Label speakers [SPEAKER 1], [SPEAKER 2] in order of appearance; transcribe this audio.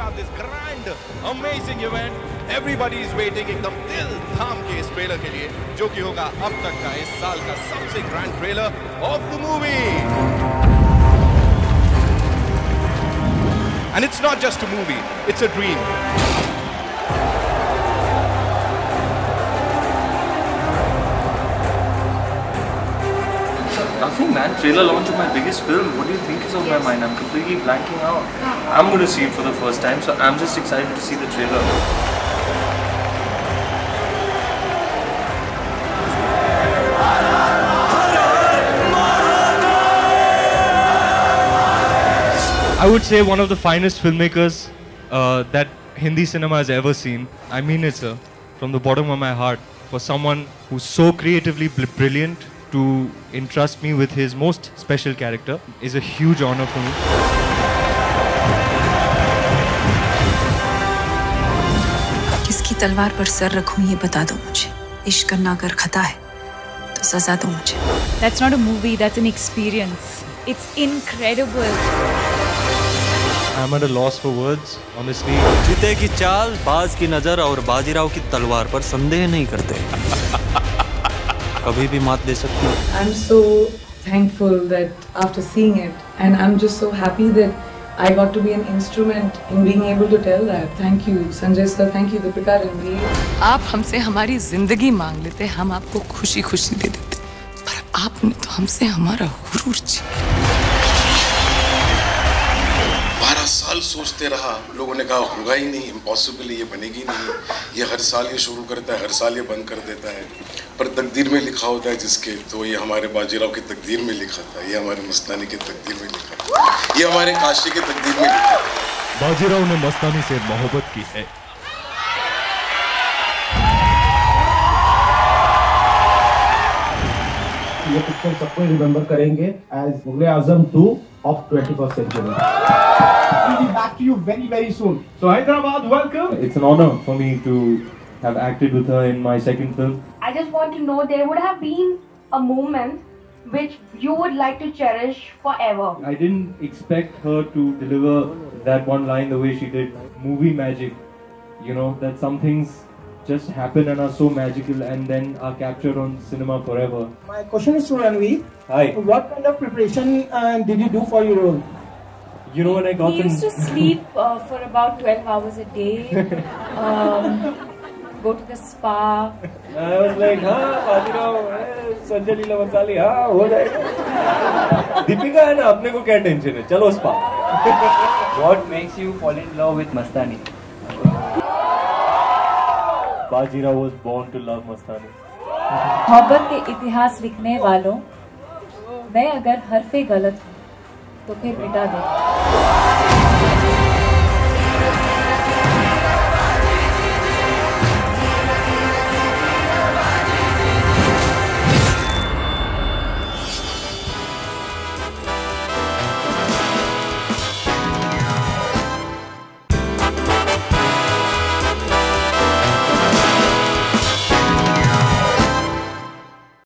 [SPEAKER 1] have this grand, amazing event. Everybody is waiting एकदम दिल थाम के इस ट्रेलर के लिए, जो कि होगा अब तक का इस साल का सबसे grand trailer of the movie. And it's not just a movie, it's a dream.
[SPEAKER 2] Nothing, man. Trailer launch of my biggest film. What do you think is on my mind? I'm completely blanking out. I'm going to see it for the first time, so I'm just excited to see the trailer.
[SPEAKER 3] I would say one of the finest filmmakers that Hindi cinema has ever seen. I mean it, sir, from the bottom of my heart. For someone who's so creatively brilliant, to entrust me with his most special character is a huge honor for me.
[SPEAKER 4] किसकी तलवार पर sir रखूं ये बता दो मुझे। इश्क करना अगर खता है तो सजा दो मुझे।
[SPEAKER 5] That's not a movie, that's an experience. It's incredible.
[SPEAKER 3] I'm at a loss for words, honestly.
[SPEAKER 6] जीते की चाल, बाज की नजर और बाजीराव की तलवार पर संदेह नहीं करते। कभी भी मात दे सकती है।
[SPEAKER 7] I'm so thankful that after seeing it, and I'm just so happy that I got to be an instrument in being able to tell that. Thank you, Sanjay sir. Thank you, Deepika Ranveer.
[SPEAKER 8] आप हमसे हमारी जिंदगी मांग लेते, हम आपको खुशी खुशी दे देते, पर आपने तो हमसे हमारा गुरूर छीना।
[SPEAKER 9] 12 साल सोचते रहा, लोगों ने कहा होगा ही नहीं, इम्पॉसिबल, ये बनेगी नहीं, ये हर साल ये शुरू करता है, हर साल ये बंद कर देता है, पर तकदीर में लिखा होता है जिसके, तो ये हमारे बाजीराव की तकदीर में लिखा था, ये हमारे मस्तानी की तकदीर में लिखा था, ये हमारे काशी की तकदीर में लिखा था।
[SPEAKER 3] बाजीराव ने मस्तानी से मोहब्बत की है।
[SPEAKER 10] ये पिक्चर सबको रिमेंबर करेंगे as Mughal e Azam 2 of 21st century. We'll be back to you very, very soon. So Hyderabad, welcome.
[SPEAKER 3] It's an honor for me to have acted with her in my second film.
[SPEAKER 11] I just want to know, there would have been a moment which you would like to cherish forever.
[SPEAKER 3] I didn't expect her to deliver that one line the way she did. Movie magic, you know, that some things just happen and are so magical and then are captured on cinema forever.
[SPEAKER 10] My question is to Ranveer.
[SPEAKER 3] Hi.
[SPEAKER 10] What kind of preparation did you do for your role?
[SPEAKER 3] You know, when I got
[SPEAKER 5] He used to sleep for about 12 hours a day, go to the spa.
[SPEAKER 3] I was like, हाँ, बाजीराव, संजय लीला बंसाली, हाँ, हो जाएगा। दीपिका है ना, अपने को क्या tension है? चलो spa.
[SPEAKER 2] What makes you fall in love with Mastani?
[SPEAKER 3] Bajirao was born to love Mastani.
[SPEAKER 5] मोहब्बत के इतिहास लिखने वालों, मैं अगर हरफे गलत हूँ तो फिर मिटा दो।